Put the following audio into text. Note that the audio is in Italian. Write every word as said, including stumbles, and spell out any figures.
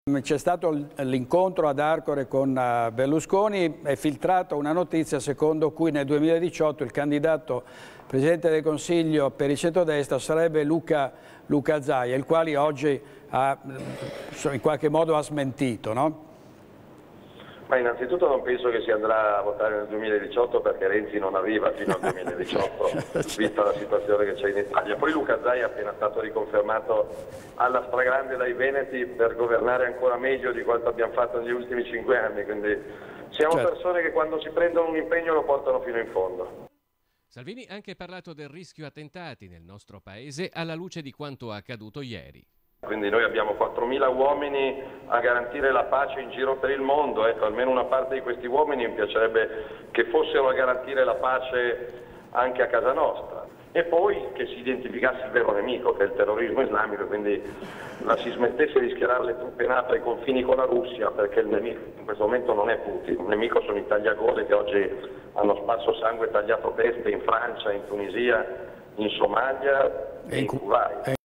C'è stato l'incontro ad Arcore con Berlusconi, è filtrata una notizia secondo cui nel duemiladiciotto il candidato Presidente del Consiglio per il centrodestra sarebbe Luca, Luca Zaia, il quale oggi ha, in qualche modo ha smentito, no? Ma innanzitutto non penso che si andrà a votare nel duemiladiciotto perché Renzi non arriva fino al duemiladiciotto, vista la situazione che c'è in Italia. Poi Luca Zaia è appena stato riconfermato alla stragrande dai Veneti per governare ancora meglio di quanto abbiamo fatto negli ultimi cinque anni, quindi siamo certo. persone che quando si prendono un impegno lo portano fino in fondo. Salvini ha anche parlato del rischio attentati nel nostro paese alla luce di quanto accaduto ieri. Quindi noi abbiamo quattromila uomini a garantire la pace in giro per il mondo, ecco, almeno una parte di questi uomini mi piacerebbe che fossero a garantire la pace anche a casa nostra. E poi che si identificasse il vero nemico, che è il terrorismo islamico, quindi la si smettesse di schierare le truppe NATO ai confini con la Russia, perché il nemico in questo momento non è Putin, il nemico sono i tagliagole che oggi hanno sparso sangue e tagliato teste in Francia, in Tunisia, in Somalia e in Kuwait.